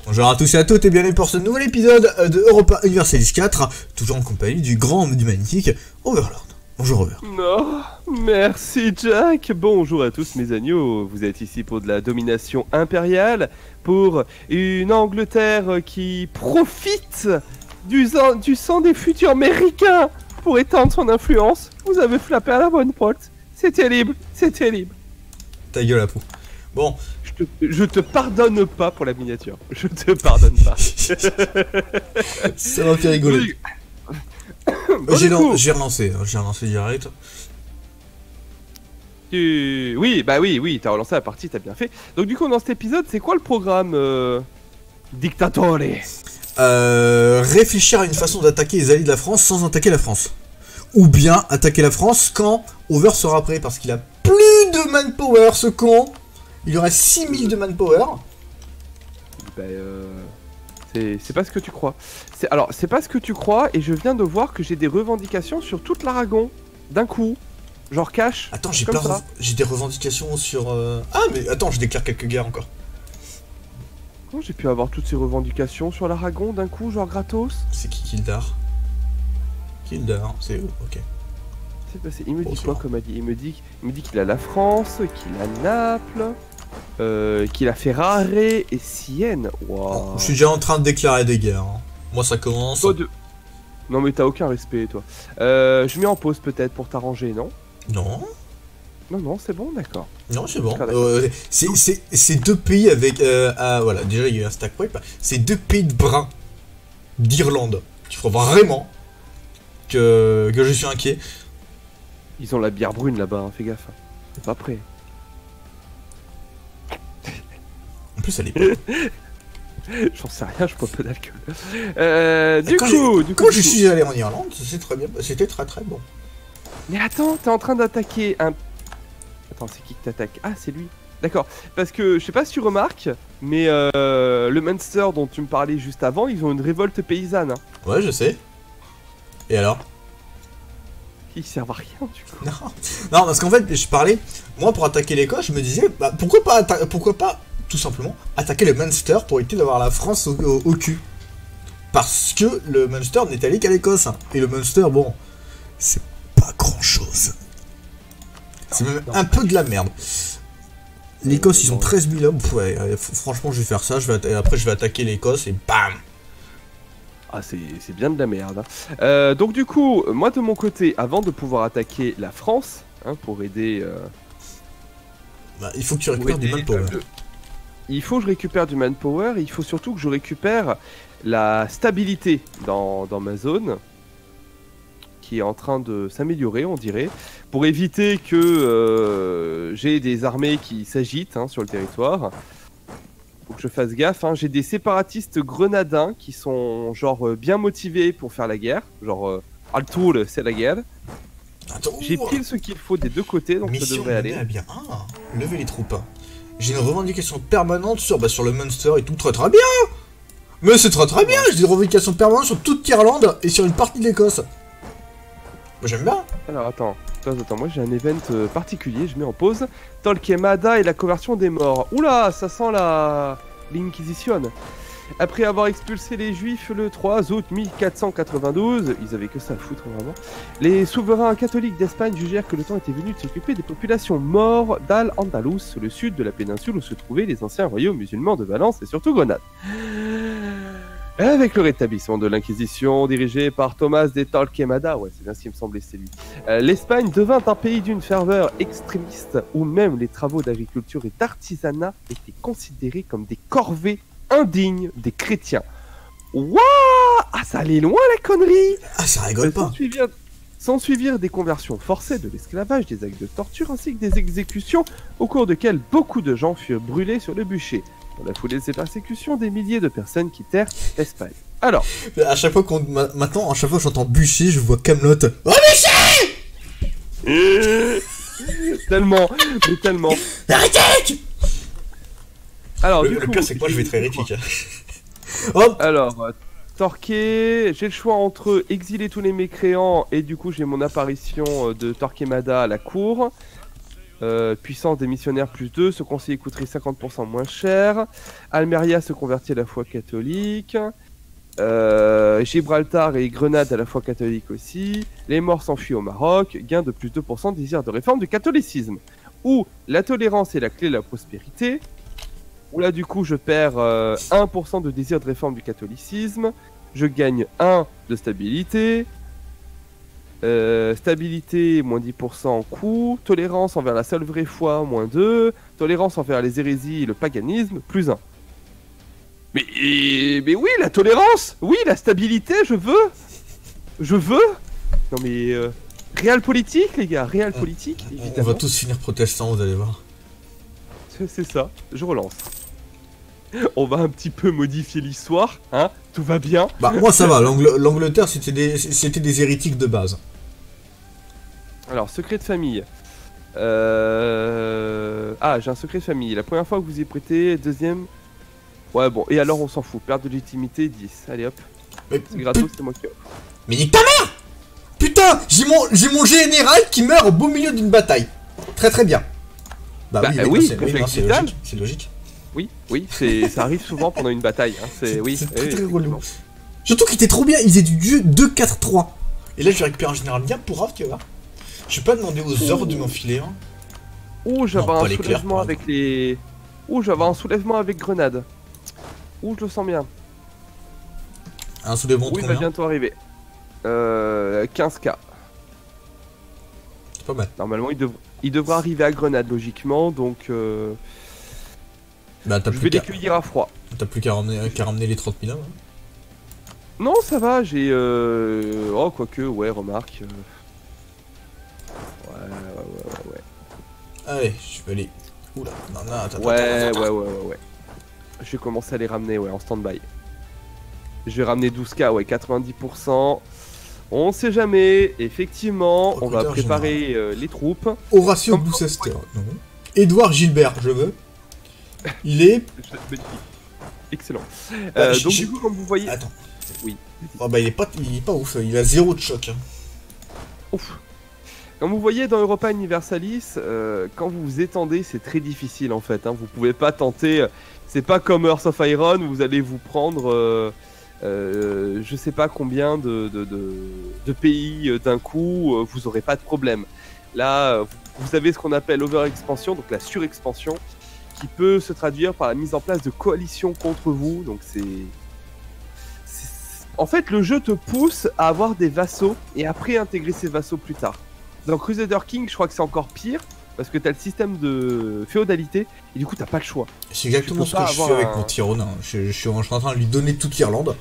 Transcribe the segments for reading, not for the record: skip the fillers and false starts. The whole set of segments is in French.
Bonjour à tous et à toutes et bienvenue pour ce nouvel épisode de Europa Universalis 4, toujours en compagnie du grand, du magnifique Overlord. Bonjour Over. Non, merci Jack. Bonjour à tous mes agneaux. Vous êtes ici pour de la domination impériale, pour une Angleterre qui profite du sang des futurs américains pour étendre son influence. Vous avez flappé à la bonne porte. C'est terrible, c'est terrible. Ta gueule à peau. Bon. Je te pardonne pas pour la miniature. Je te pardonne pas. Ça m'a fait rigoler. Bon, j'ai relancé direct. Oui, t'as relancé la partie, t'as bien fait. Donc du coup, dans cet épisode, c'est quoi le programme Dictatore? Réfléchir à une façon d'attaquer les alliés de la France sans attaquer la France. Ou bien attaquer la France quand Over sera prêt, parce qu'il a plus de manpower, ce con. Il y aurait 6000 de manpower. C'est pas ce que tu crois. Alors, c'est pas ce que tu crois, et je viens de voir que j'ai des revendications sur toute l'Aragon. D'un coup. Genre cash. Attends, j'ai des revendications sur... Ah, mais attends, je déclare quelques guerres encore. Comment j'ai pu avoir toutes ces revendications sur l'Aragon d'un coup, genre gratos? C'est qui Kildar? Kildar, c'est eux, ok. Il me dit quoi comme a dit? Il me dit qu'il a la France, qu'il a Naples, qu'il a Ferrare et Sienne. Wow. Je suis déjà en train de déclarer des guerres. Hein. Moi ça commence. Non mais t'as aucun respect toi. Je mets en pause peut-être pour t'arranger, non? Non. Non, c'est bon, d'accord. Non, c'est bon. C'est deux pays avec... voilà, déjà il y a eu un stack wipe. C'est deux pays de brun d'Irlande. Il faut vraiment que je suis inquiet. Ils ont la bière brune là-bas, hein, fais gaffe. C'est pas prêt. En plus, elle est pas. J'en sais rien, je bois pas d'alcool. Quand je suis allé en Irlande, c'était très bien. C'était très très bon. Mais attends, t'es en train d'attaquer un... Attends, c'est qui t'attaque? Ah, c'est lui. D'accord. Parce que, je sais pas si tu remarques, mais le Munster dont tu me parlais juste avant, ils ont une révolte paysanne. Hein. Ouais, je sais. Et alors? Ils servent à rien du coup. Non, parce qu'en fait, je parlais, moi pour attaquer l'Écosse, je me disais, bah, pourquoi pas tout simplement attaquer le Munster pour éviter d'avoir la France au cul. Parce que le Munster n'est allé qu'à l'Écosse. Et le Munster, bon, c'est pas grand chose. C'est même un peu de la merde. L'Écosse, ils ont 13 000 hommes. Ouais, franchement, je vais faire ça. Après, je vais attaquer l'Écosse et bam! Ah, c'est bien de la merde. Hein. Donc du coup, moi de mon côté, avant de pouvoir attaquer la France, hein, pour aider... Bah, il faut que tu récupères du manpower. Il faut que je récupère du manpower, et il faut surtout que je récupère la stabilité dans ma zone, qui est en train de s'améliorer, on dirait, pour éviter que j'ai des armées qui s'agitent hein, sur le territoire. Faut que je fasse gaffe, hein. J'ai des séparatistes grenadins qui sont genre bien motivés pour faire la guerre, genre Altour c'est la guerre. J'ai pile ce qu'il faut des deux côtés, donc ça devrait aller. Bien. Ah, levez les troupes. J'ai une revendication permanente sur le Munster et tout, très très bien. Mais c'est très très bien, j'ai des revendications permanentes sur toute l'Irlande et sur une partie de l'Écosse. Moi j'aime bien. Alors attends, moi j'ai un event particulier, je mets en pause. Torquemada et la conversion des morts. Oula, ça sent l'Inquisition. Après avoir expulsé les Juifs le 3 août 1492, ils avaient que ça à foutre vraiment, les souverains catholiques d'Espagne jugèrent que le temps était venu de s'occuper des populations mortes d'Al-Andalus, le sud de la péninsule où se trouvaient les anciens royaumes musulmans de Valence et surtout Grenade. Avec le rétablissement de l'Inquisition dirigée par Thomas de Torquemada, ouais c'est bien ce qui me semblait, c'est lui, l'Espagne devint un pays d'une ferveur extrémiste où même les travaux d'agriculture et d'artisanat étaient considérés comme des corvées indignes des chrétiens. Wouah! Ah ça allait loin la connerie! Ah ça rigole pas! S'ensuivirent des conversions forcées de l'esclavage, des actes de torture ainsi que des exécutions au cours desquelles beaucoup de gens furent brûlés sur le bûcher. Dans la foulée de ces persécutions, des milliers de personnes quittèrent l'Espagne. Alors... À chaque fois maintenant, à chaque fois que j'entends bûcher, je vois Camelot. Oh bûcher! Tellement, mais tellement. Arrêtez! Alors, le pire c'est que moi je vais être hérétique. Hop. Alors, Torquay, j'ai le choix entre exiler tous les mécréants et du coup j'ai mon apparition de Torquemada à la cour. Puissance des missionnaires plus 2, ce conseiller coûterait 50% moins cher. Almeria se convertit à la foi catholique. Gibraltar et Grenade à la foi catholique aussi. Les morts s'enfuient au Maroc. Gain de plus 2%, désir de réforme du catholicisme. Ou la tolérance est la clé de la prospérité. Ou là du coup je perds 1% de désir de réforme du catholicisme. Je gagne 1 de stabilité. Stabilité, moins 10% en coût. Tolérance envers la seule vraie foi, moins 2. Tolérance envers les hérésies et le paganisme, plus 1. Mais oui, la tolérance. Oui, la stabilité, je veux. Non mais... réel politique, les gars, réel politique, évidemment. On va tous finir protestants, vous allez voir. C'est ça, je relance. On va un petit peu modifier l'histoire, hein. Tout va bien. Bah moi ça va, l'Angleterre c'était des hérétiques de base. Alors, secret de famille. Ah, j'ai un secret de famille. La première fois que vous y prêtez, deuxième... Ouais, bon, et alors on s'en fout. Perte de légitimité, 10. Allez hop. C'est gratos, c'est moi qui offre. Mais nique ta mère! Putain, j'ai mon général qui meurt au beau milieu d'une bataille. Très très bien. Bah oui, c'est logique. C'est logique. Oui, ça arrive souvent pendant une bataille. Hein. C'est très relou. Surtout qu'il était trop bien, il faisait du jeu 2-4-3. Et là je récupère un général bien pour tu vois. Je vais pas demander aux ordres de m'enfiler un. Ouh, j'avais un soulèvement avec les... Ouh, j'avais un soulèvement avec Grenade. Ouh, je le sens bien. Un soulèvement de combien ? Oui, il va bientôt arriver. 15K. C'est pas mal. Normalement, il devra arriver à Grenade, logiquement, donc... Bah, je vais les cueillir à froid. T'as plus qu'à ramener les 30 000 hein. Non, ça va, j'ai... Oh, quoique, ouais, remarque. Ouais. Allez, je vais aller... Oula, non, attends. Ouais. Je vais commencer à les ramener, ouais, en stand-by. Je vais ramener 12K, ouais, 90%. On sait jamais, effectivement, on va préparer les troupes. Horatio Gloucester, non. Édouard Gilbert, je veux. Il est... Excellent. Donc du coup, comme vous voyez... Attends. Oui. Oh bah il est pas ouf, il a 0 de choc. Hein. Ouf. Comme vous voyez dans Europa Universalis, quand vous vous étendez, c'est très difficile en fait. Hein. Vous pouvez pas tenter... C'est pas comme Earth of Iron où vous allez vous prendre... je sais pas combien de pays d'un coup, vous aurez pas de problème. Là, vous avez ce qu'on appelle overexpansion, donc la surexpansion, qui peut se traduire par la mise en place de coalitions contre vous. Donc en fait, le jeu te pousse à avoir des vassaux et après intégrer ces vassaux plus tard. Dans Crusader King, je crois que c'est encore pire, parce que t'as le système de féodalité, et du coup t'as pas le choix. C'est exactement ce que je fais avec mon Tyrone. Je suis en train de lui donner toute l'Irlande.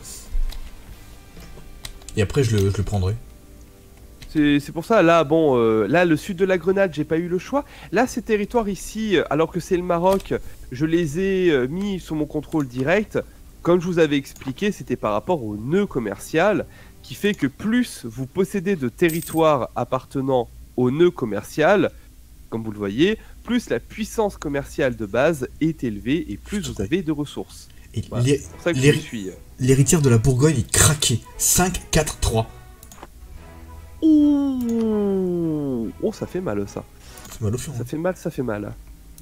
Et après je le prendrai. C'est pour ça, là, bon, là, le sud de la Grenade, j'ai pas eu le choix. Là, ces territoires ici, alors que c'est le Maroc, je les ai mis sous mon contrôle direct. Comme je vous avais expliqué, c'était par rapport au nœud commercial, qui fait que plus vous possédez de territoires appartenant au nœud commercial, comme vous le voyez, plus la puissance commerciale de base est élevée et plus vous avez de ressources. Et voilà, c'est pour ça que je suis. L'héritière de la Bourgogne est craquée. 5, 4, 3. Ouh, oh, ça fait mal ça. C'est mal au fion. Ça fait mal.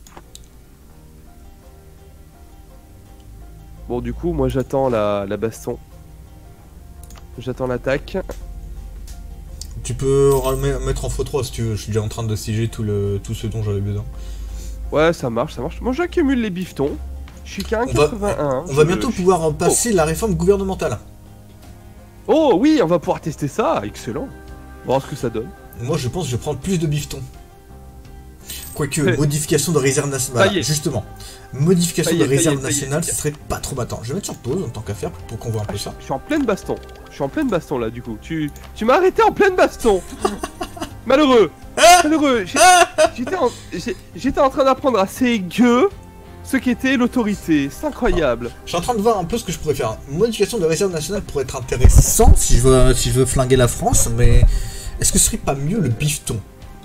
Bon, du coup, moi j'attends la baston. J'attends l'attaque. Tu peux mettre en x3 si tu veux. Je suis déjà en train de siéger tout ce dont j'avais besoin. Ouais, ça marche. Moi j'accumule les bifetons. Je suis qu'à 1,81. On va bientôt pouvoir passer la réforme gouvernementale. Oh oui, on va pouvoir tester ça. Excellent. Voir ce que ça donne. Moi je pense que je vais prendre plus de bifetons. Quoique, modification de réserve nationale. Voilà, justement. Modification de réserve nationale, ce serait pas trop battant. Je vais mettre sur pause en tant qu'affaire pour qu'on voit un peu ça. Je suis en pleine baston. Là du coup. Tu m'as arrêté en pleine baston. Malheureux. Malheureux. J'étais en train d'apprendre à ces gueux ce qu'était l'autorité. C'est incroyable. Je suis en train de voir un peu ce que je pourrais faire. Modification de réserve nationale pourrait être intéressant si je veux flinguer la France, mais est-ce que ce serait pas mieux le bifton?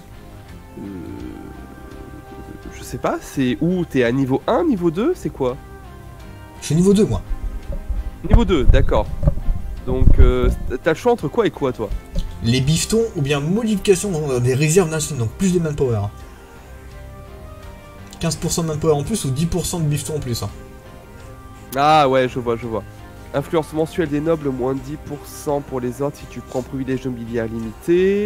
Je sais pas, c'est où? T'es à niveau 1, niveau 2, c'est quoi? Je suis niveau 2 moi. Niveau 2, d'accord. Donc t'as le choix entre quoi et quoi toi? Les bifetons ou bien modification des réserves nationales, donc plus de manpower. 15% de manpower en plus ou 10% de bifton en plus. Hein. Ah ouais, je vois, je vois. Influence mensuelle des nobles, moins 10% pour les autres si tu prends privilège de mobilier limité.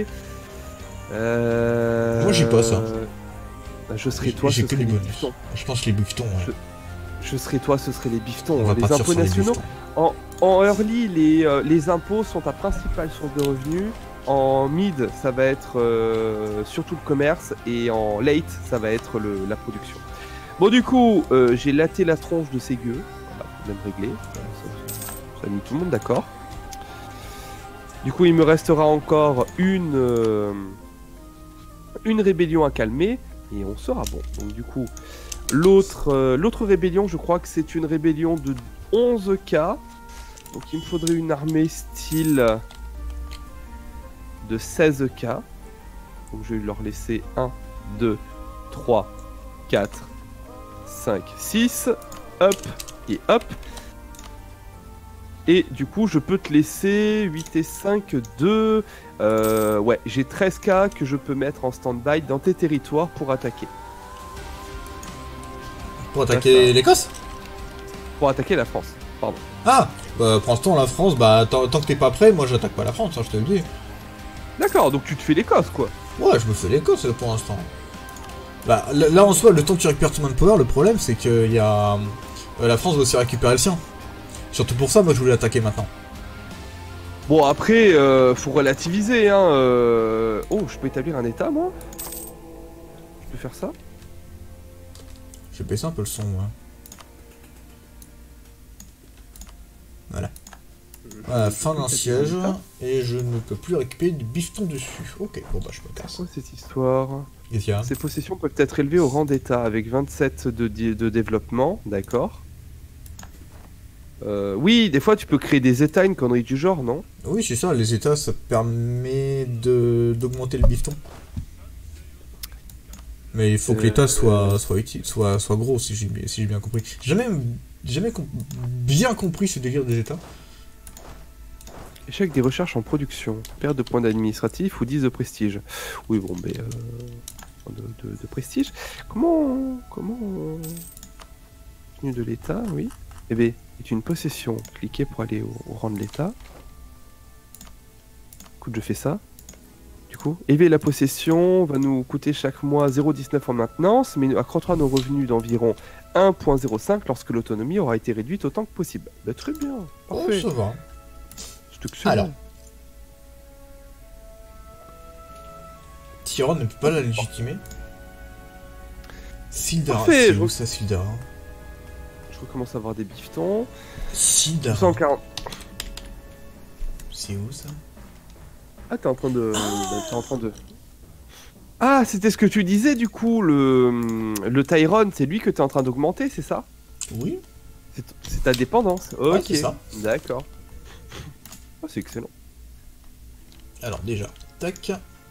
Moi j'ai pas ça. Je serais toi, j'ai ce que serait du les bonus. biftons. Je pense les biftons, ouais. Je serais toi, ce serait les biftons. On va Les partir impôts sur les nationaux. biftons. En early, les impôts sont ta principale source de revenus. En mid, ça va être surtout le commerce. Et en late, ça va être la production. Bon, du coup, j'ai laté la tronche de ces gueux. Voilà, problème réglé. Ça a mis tout le monde d'accord. Du coup, il me restera encore une rébellion à calmer. Et on sera bon. Donc, du coup, l'autre rébellion, je crois que c'est une rébellion de 11K. Donc, il me faudrait une armée style de 16K. Donc, je vais leur laisser 1, 2, 3, 4, 5, 6. Hop et hop. Et du coup, je peux te laisser 8 et 5, 2. Ouais, j'ai 13K que je peux mettre en stand-by dans tes territoires pour attaquer. Pour attaquer l'Écosse? Pour attaquer la France, pardon. Ah bah, pour l'instant, la France, bah, tant que t'es pas prêt, moi j'attaque pas la France, hein, je te le dis. D'accord, donc tu te fais l'Écosse, quoi. Ouais, je me fais l'Écosse pour l'instant. Bah, là en soi, le temps que tu récupères ton manpower, le problème c'est que y a... la France va aussi récupérer le sien. Surtout pour ça, moi je voulais attaquer maintenant. Bon, après, faut relativiser, hein. Oh, je peux établir un état, moi? Je peux faire ça? Je vais baisser un peu le son, moi. Voilà. Voilà, fin d'un siège, et je ne peux plus récupérer du bifton dessus. Ok, bon bah je me casse. C'est quoi cette histoire? Qu'est-ce qu'il y a? Ces possessions peuvent être élevées au rang d'état avec 27 de développement, d'accord. Oui, des fois tu peux créer des états, une connerie du genre, non? Oui, c'est ça, les états, ça permet d'augmenter le bifton. Mais il faut que l'état soit utile, soit gros, si j'ai bien compris. J'ai jamais bien compris ce délire des états. Échec des recherches en production, perte de points d'administratif ou 10 de prestige. Oui, bon, mais de prestige. Comment Tenue de l'état, oui. Eh bien, est une possession. Cliquez pour aller au rang de l'état. Écoute, je fais ça. Du coup, élever la possession va nous coûter chaque mois 0,19 en maintenance, mais accroîtra nos revenus d'environ 1,05 lorsque l'autonomie aura été réduite autant que possible. Bah, très bien, parfait. Oh, ça va. C'est excellent. Alors. Tyrone ne peut pas la légitimer. Sildara, c'est où ça, Sildara? Je recommence à avoir des biftons. Sildara. 240. C'est où ça? Ah, t'es en train de... Ah, c'était ce que tu disais du coup, le Tyrone, c'est lui que t'es en train d'augmenter, c'est ça? Oui. C'est ta dépendance. Ok, Ouais, c'est ça. D'accord. Oh, c'est excellent. Alors déjà, tac.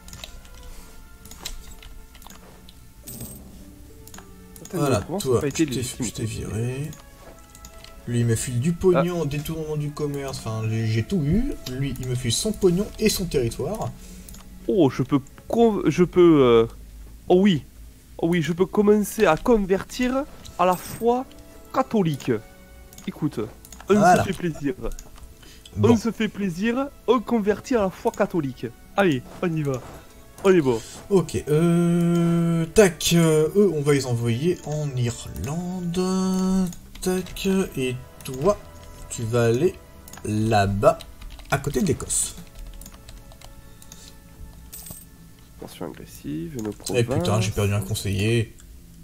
Voilà, toi, je t'ai viré. Lui, il me file du pognon, détournement du commerce, enfin, j'ai tout eu. Lui, il me file son pognon et son territoire. Oh, je peux... Oh oui. Oh oui, je peux commencer à convertir à la foi catholique. Écoute, on se fait plaisir. Bon. On se fait plaisir, on convertit à la foi catholique. Allez, on y va. On est bon. Ok, tac, eux, on va les envoyer en Irlande. Tac, et toi, tu vas aller là-bas, à côté de l'Écosse. Attention agressive, nos provinces... Eh putain, j'ai perdu un conseiller.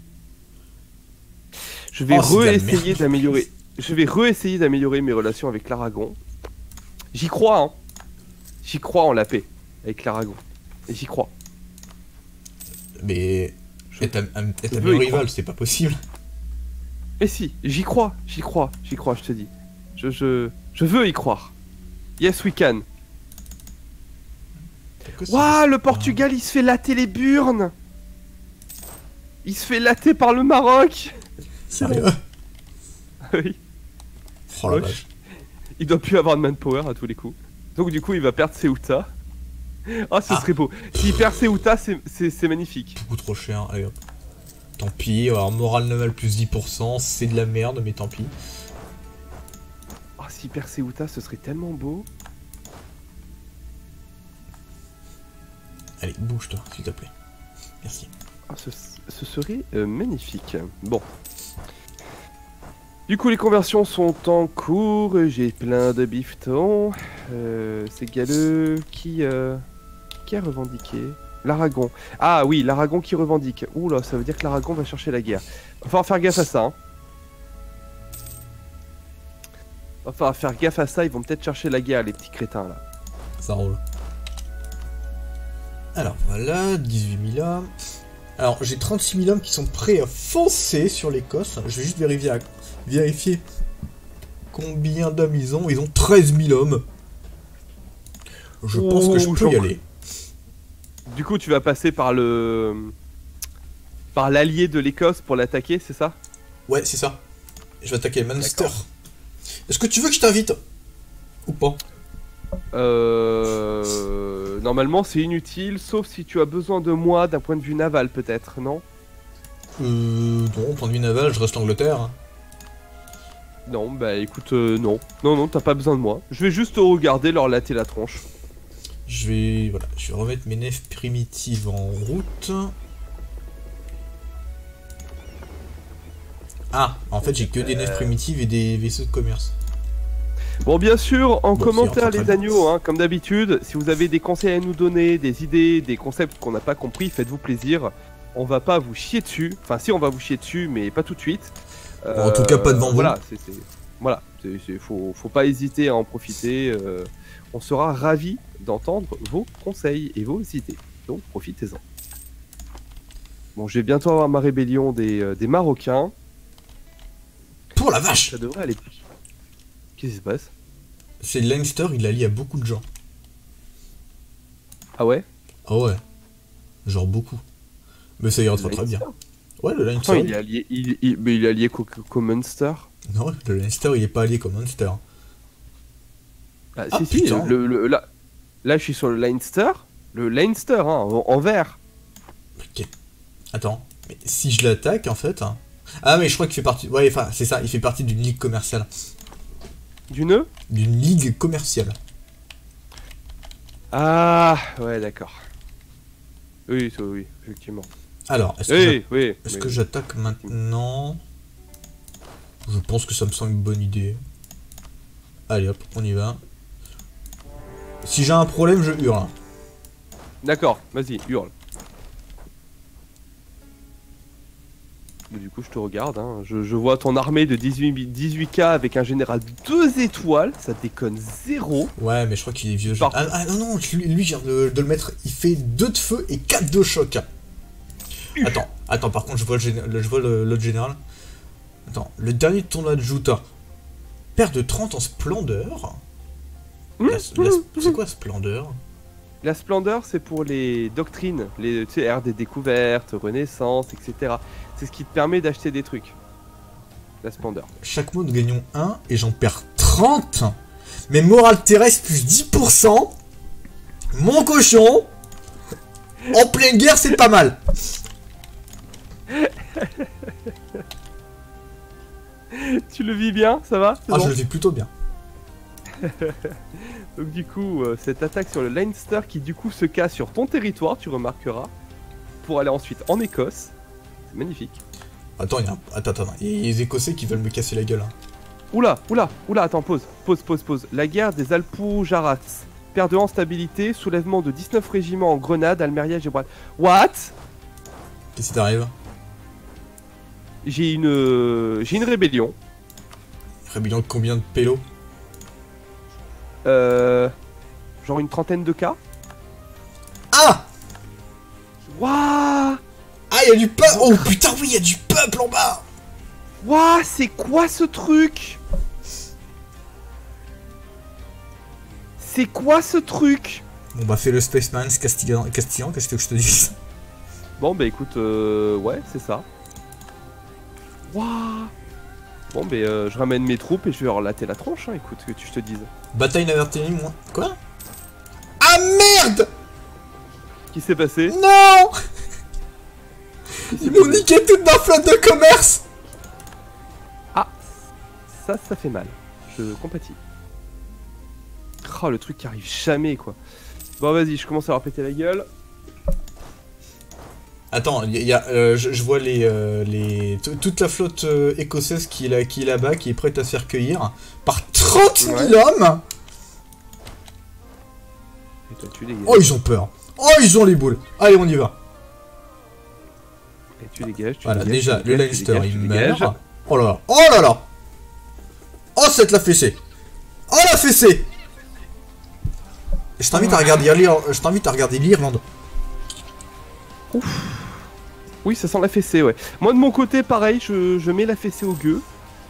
Je vais réessayer d'améliorer... Je vais réessayer d'améliorer mes relations avec l'Aragon. J'y crois, hein. J'y crois en la paix avec l'Aragon. Et j'y crois. Mais... être ami rival, c'est pas possible. Mais si, j'y crois, je te dis. Je veux y croire. Yes, we can. Waouh, le Portugal, il se fait latter les burnes. Il se fait latter par le Maroc. Sérieux? Oui. Oh la vache. Il doit plus avoir de manpower à tous les coups. Donc du coup, il va perdre Ceuta. Oh, ce serait beau. S'il perd Ceuta, c'est magnifique. Beaucoup trop cher, allez hop. Tant pis, alors morale naval plus 10%, c'est de la merde, mais tant pis. Oh, si perd Ceuta, ce serait tellement beau. Allez, bouge-toi, s'il te plaît. Merci. Ah, ce serait magnifique. Bon. Du coup, les conversions sont en cours. J'ai plein de bifetons. C'est galeux. Qui a revendiqué? L'Aragon. Ah oui, l'Aragon qui revendique. Oula, ça veut dire que l'Aragon va chercher la guerre. Va falloir faire gaffe à ça. Hein. Va falloir faire gaffe à ça. Ils vont peut-être chercher la guerre, les petits crétins là. Ça roule. Alors voilà, 18 000 hommes. Alors j'ai 36 000 hommes qui sont prêts à foncer sur l'Écosse. Je vais juste vérifier combien d'hommes ils ont. Ils ont 13 000 hommes. Je pense que je peux y aller. Du coup, tu vas passer par l'allié de l'Écosse pour l'attaquer, c'est ça? Ouais, c'est ça. Je vais attaquer Munster. Est-ce que tu veux que je t'invite? Ou pas? Normalement, c'est inutile, sauf si tu as besoin de moi d'un point de vue naval, peut-être, non? Non, point de vue naval, je reste l'Angleterre. Hein. Non, bah écoute, non. Non, t'as pas besoin de moi. Je vais juste regarder, leur latter la tronche. Je vais remettre mes nefs primitives en route. Ah, en fait, j'ai que des nefs primitives et des vaisseaux de commerce. Bon, bien sûr, en commentaire, les bien. agneaux, hein, comme d'habitude, si vous avez des conseils à nous donner, des idées, des concepts qu'on n'a pas compris, faites-vous plaisir. On va pas vous chier dessus. Enfin, si, on va vous chier dessus, mais pas tout de suite. Bon, en tout cas, pas devant vous. Voilà, faut pas hésiter à en profiter. On sera ravis d'entendre vos conseils et vos idées. Donc, profitez-en. Bon, je vais bientôt avoir ma rébellion des Marocains. Pour la vache! Ça devrait aller. Qu'est-ce qui se passe? C'est Leinster, il allie à beaucoup de gens. Ah ouais? Ah ouais. Genre beaucoup. Mais ça ira très bien. Ouais, le Leinster. Il est allié, mais il est allié qu'au Munster. Non, le Leinster, il est pas allié comme Munster. Ah, si, là, je suis sur le Leinster. Le Leinster, hein, en vert. Ok. Attends, mais si je l'attaque, en fait... Hein... Ah, mais je crois qu'il fait partie... Ouais, enfin, c'est ça, il fait partie d'une ligue commerciale. D'une ligue commerciale. Ah, ouais, d'accord. Oui, effectivement. Alors, est-ce que j'attaque maintenant? Je pense que ça me semble une bonne idée. Allez hop, on y va. Si j'ai un problème, je hurle. D'accord, vas-y, hurle. Du coup, je te regarde. Hein. Je vois ton armée de 18K avec un général 2 étoiles. Ça déconne 0. Ouais, mais je crois qu'il est vieux. Ah non, lui, je viens de le mettre. Il fait 2 de feu et 4 de choc. Attends, par contre, je vois l'autre général. Attends, le dernier de ton adjutant perd de 30 en splendeur. C'est quoi splendeur? La splendeur, c'est pour les doctrines, tu sais, ère des découvertes, renaissance, etc. C'est ce qui te permet d'acheter des trucs. La splendeur. Chaque mot, nous gagnons 1 et j'en perds 30. Mais morale terrestre plus 10%. Mon cochon. En pleine guerre, c'est pas mal. Tu le vis bien, ça va? Ah, bon. Je le vis plutôt bien. Donc du coup, cette attaque sur le Leinster qui du coup se casse sur ton territoire, tu remarqueras, pour aller ensuite en Écosse. C'est magnifique. Attends, il y a les Écossais qui veulent me casser la gueule. Hein. Oula, attends, pause. La guerre des Alpous-Jarats. Perte de 1 en stabilité, soulèvement de 19 régiments en Grenade, Almeria, Gibraltar. What? Qu'est-ce qui t'arrive? J'ai une rébellion. Rébellion de combien de pélos? Genre une trentaine de cas. Ah! Waouh! Ah, il y a du peuple! Oh putain, oui, il y a du peuple en bas! Waouh, c'est quoi ce truc? C'est quoi ce truc? Bon bah fais le Spaceman Castillan, qu'est-ce que je te dis? Bon bah écoute, ouais, c'est ça. Waouh! Bon bah je ramène mes troupes et je vais leur latter la tronche, hein, écoute, que je te dise. Bataille n'avertie moi. Quoi? Ah merde! Qu'est-ce qui s'est passé? Non! Ils m'ont niqué toute ma flotte de commerce. Ah, ça fait mal. Je compatis. Oh, le truc qui arrive jamais, quoi. Bon, vas-y, je commence à leur péter la gueule. Attends, je vois toute la flotte écossaise qui est là-bas, qui est prête à se faire cueillir par 30 000 hommes. Et toi, tu dégages. Oh, ils ont peur. Oh, ils ont les boules. Allez, on y va. Et tu dégages, Voilà, dégages, déjà, tu le dégages, Leinster, tu il dégages. meurt. Oh là là. Oh là là. Oh, cette la fessée. Oh, la fessée. Je t'invite à regarder l'Irlande. Oui, ça sent la fessée, ouais. Moi, de mon côté, pareil, je mets la fessée au gueux.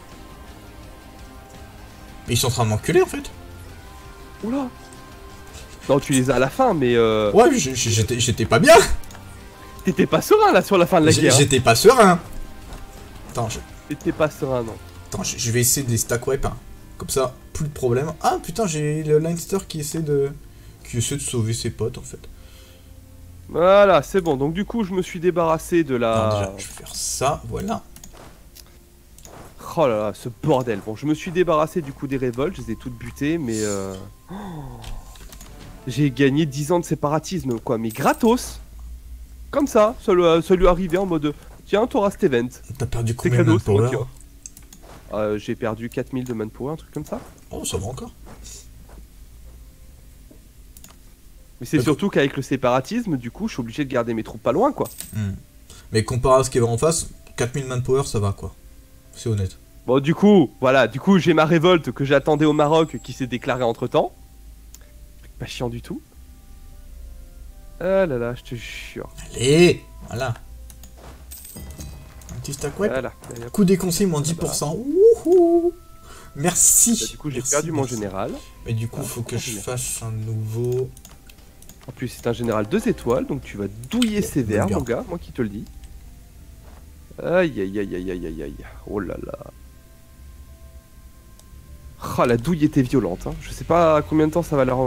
Mais ils sont en train de m'enculer, en fait. Oula. Non, tu les as à la fin, mais Ouais, j'étais pas bien. t'étais pas serein, là, sur la fin de la guerre. J'étais pas serein. Attends, T'étais pas serein, non. Attends, je vais essayer des stack wipe. Hein. Comme ça, plus de problème. Ah, putain, j'ai le Leinster qui essaie de sauver ses potes, en fait. Voilà, c'est bon. Donc, du coup, je me suis débarrassé de la... Non, déjà, je vais faire ça, voilà. Oh là là, ce bordel. Bon, je me suis débarrassé, du coup, des révoltes. Je les ai toutes butées, mais... oh. J'ai gagné 10 ans de séparatisme, quoi. Mais gratos. Comme ça lui est arrivé en mode... Tiens, t'auras cet event. T'as perdu C'est combien de cadeau, c'est moi manpower? qui j'ai perdu 4000 de manpower, un truc comme ça. Oh, ça va encore. Mais c'est surtout qu'avec le séparatisme, du coup, je suis obligé de garder mes troupes pas loin, quoi. Mais comparé à ce qu'il y avait en face, 4000 manpower, ça va, quoi. C'est honnête. Bon, du coup, voilà, j'ai ma révolte que j'attendais au Maroc qui s'est déclarée entre-temps. Pas chiant du tout. Ah là là, je te jure. Allez, voilà. Un petit stack wipe. Voilà. Coup déconseil, moins 10%. Wouhou. Merci. Bah, du coup, j'ai Merci, perdu mon merci. général. Mais du coup, faut que je fasse un nouveau... En plus, c'est un général 2 étoiles, donc tu vas douiller sévère, bien. mon gars, moi qui te le dis. Aïe aïe aïe aïe aïe aïe aïe. Oh là là. Oh, la douille était violente. Hein. Je sais pas combien de temps ça va leur...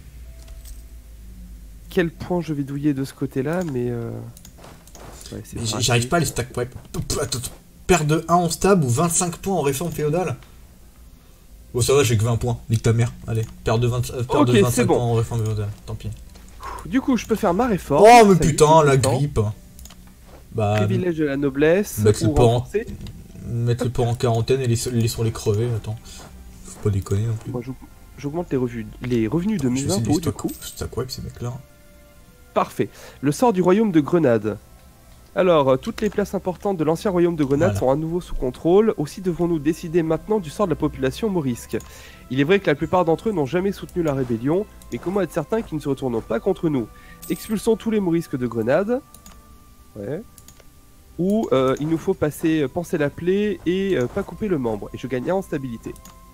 Quel point je vais douiller de ce côté-là, mais... Ouais, J'arrive pas à les stack wipe. Attends, perdre de 1 en stab ou 25 points en réforme féodale. Bon, ça va, j'ai que 20 points. Nique ta mère. Allez, perdre de 25 bon. points en réforme féodale. Tant pis. Du coup, je peux faire ma réforme. Oh, mais ça y est, putain, j'ai la le temps. grippe. Bah, Privilège de la noblesse. mettre le ou port renforcer. mettre le port en quarantaine et laissons les crever. Attends. Faut pas déconner non plus. Moi, j'augmente les revenus de mes impôts, du coup. Stack wipe, ces mecs-là. Parfait. Le sort du royaume de Grenade. Alors, toutes les places importantes de l'ancien royaume de Grenade Voilà. sont à nouveau sous contrôle. Aussi devons-nous décider maintenant du sort de la population morisque. Il est vrai que la plupart d'entre eux n'ont jamais soutenu la rébellion, mais comment être certain qu'ils ne se retourneront pas contre nous? Expulsons tous les morisques de Grenade. Ouais. Ou il nous faut panser la plaie et pas couper le membre. Et je gagne 1 en stabilité.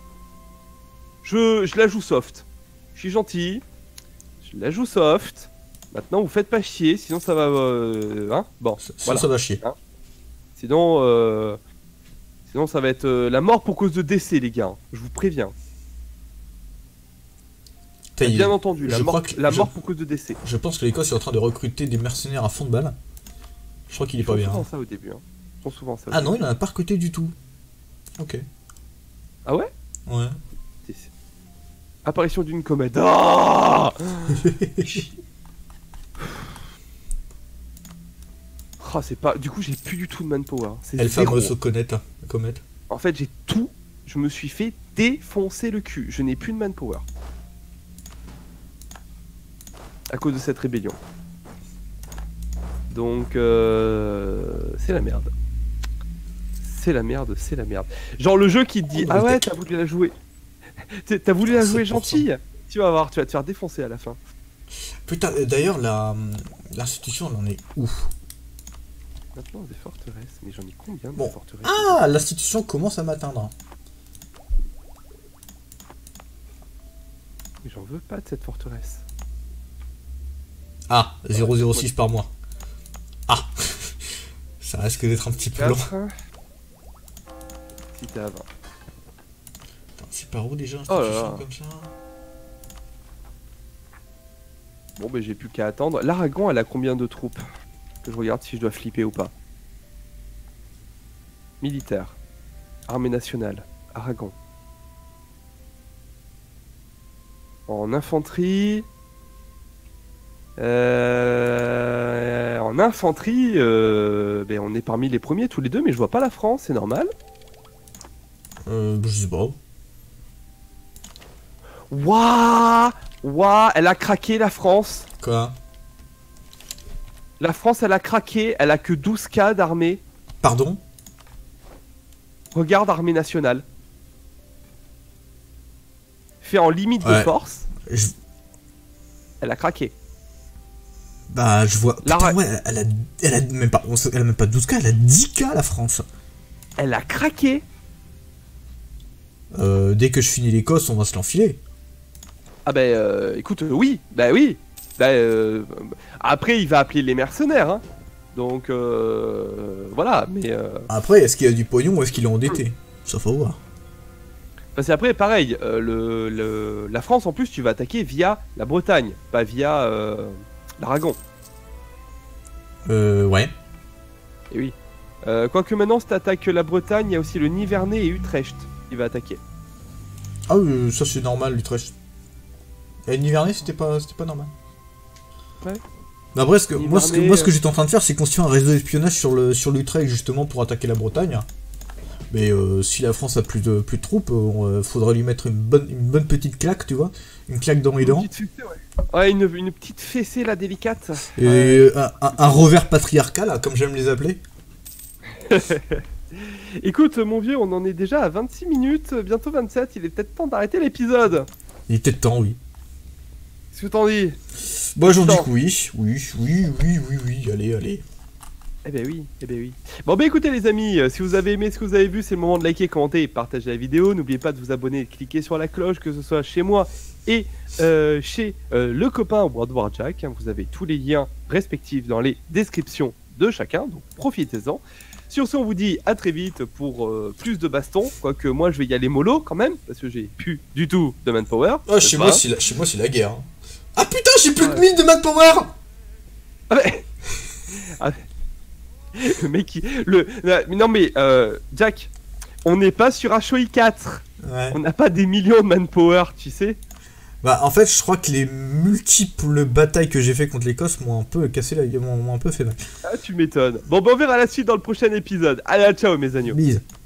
Je la joue soft. Je suis gentil. Je la joue soft. Maintenant, vous faites pas chier, sinon ça va... hein bon, voilà. Ça va chier. Hein sinon, sinon, ça va être la mort pour cause de décès, les gars. Je vous préviens. Bien entendu, la mort pour cause de décès. Je pense que l'Écosse est en train de recruter des mercenaires à fond de balle. Je crois qu'il est pas bien. Ils font souvent ça au début. Hein. Ils font souvent ça. Ah non, il en a pas recruté du tout. Ok. Ah ouais? Ouais. Apparition d'une comète. Ah oh, c'est pas... Du coup, j'ai plus du tout de manpower. C'est Elle zéro. fameuse comète. En fait, j'ai tout. Je me suis fait défoncer le cul. Je n'ai plus de manpower. À cause de cette rébellion. Donc, c'est la merde. C'est la merde, c'est la merde. Genre le jeu qui te dit, ah ouais, t'as voulu la jouer. T'as voulu la jouer gentille. Tu vas voir, tu vas te faire défoncer à la fin. Putain, d'ailleurs, l'institution, elle en est ouf. Maintenant, des forteresses. Mais j'en ai combien de Bon. forteresses? Ah, l'institution commence à m'atteindre. Mais j'en veux pas de cette forteresse. Ah, 0,06 par mois. Ah. Ça risque d'être un petit peu long. 4. Si t'es à 20. Attends, c'est par où déjà Oh là institution là. comme ça? Bon, ben j'ai plus qu'à attendre. L'Aragon, elle a combien de troupes? Que je regarde si je dois flipper ou pas. militaire. Armée nationale. Aragon. En infanterie... En infanterie, ben on est parmi les premiers tous les deux, mais je vois pas la France, c'est normal. Je sais pas. Waouh, waouh, elle a craqué la France. Quoi? La France, elle a craqué, elle a que 12K d'armée. Pardon? Regarde armée nationale. Fait en limite de force. Elle a craqué. Bah, je vois. Putain, ouais, elle a même pas 12K, elle a 10K la France. Elle a craqué. Dès que je finis l'Écosse, on va se l'enfiler. Ah bah écoute, oui, bah oui. Bah, après, il va appeler les mercenaires, hein. Donc voilà, mais... Après, est-ce qu'il y a du pognon ou est-ce qu'il est endetté? Ça faut voir. Parce qu'après, pareil, la France, en plus, tu vas attaquer via la Bretagne, pas via l'Aragon. Ouais. Et oui. Quoique maintenant, si t'attaques la Bretagne, il y a aussi le Nivernais et Utrecht qui va attaquer. Ah oui, ça c'est normal, l'Utrecht. Et Nivernais, c'était pas normal. Ouais. Mais après, moi, ce que j'étais en train de faire, c'est constituer un réseau d'espionnage sur l'Utrecht, justement, pour attaquer la Bretagne. Mais si la France a plus de troupes, faudrait lui mettre une bonne petite claque, tu vois. Une claque dans les dents. Ouais, une petite fessée, là, délicate. Et un revers patriarcal, là, comme j'aime les appeler. Écoute, mon vieux, on en est déjà à 26 minutes, bientôt 27, il est peut-être temps d'arrêter l'épisode. Il est peut-être temps, oui. Qu'est-ce que t'en dis? Moi, j'en dis que oui, allez. Eh ben oui. Bon bah écoutez les amis, si vous avez aimé ce que vous avez vu, c'est le moment de liker, commenter et partager la vidéo. N'oubliez pas de vous abonner et de cliquer sur la cloche, que ce soit chez moi et chez le copain World War Jack. Vous avez tous les liens respectifs dans les descriptions de chacun, donc profitez-en. Sur ce, on vous dit à très vite pour plus de baston. Quoique moi je vais y aller mollo quand même, parce que j'ai plus du tout de manpower. Ah, chez moi c'est la guerre. Hein. Ah putain, j'ai plus de 1000 de manpower. Ah mais... Le mec non mais Jack, on n'est pas sur HOI 4. Ouais. On n'a pas des millions de manpower, tu sais. Bah en fait je crois que les multiples batailles que j'ai fait contre l'Écosse m'ont un peu cassé m'ont un peu fait mal. Ah tu m'étonnes. Bon bah on verra la suite dans le prochain épisode. Allez ciao mes agneaux. Bise.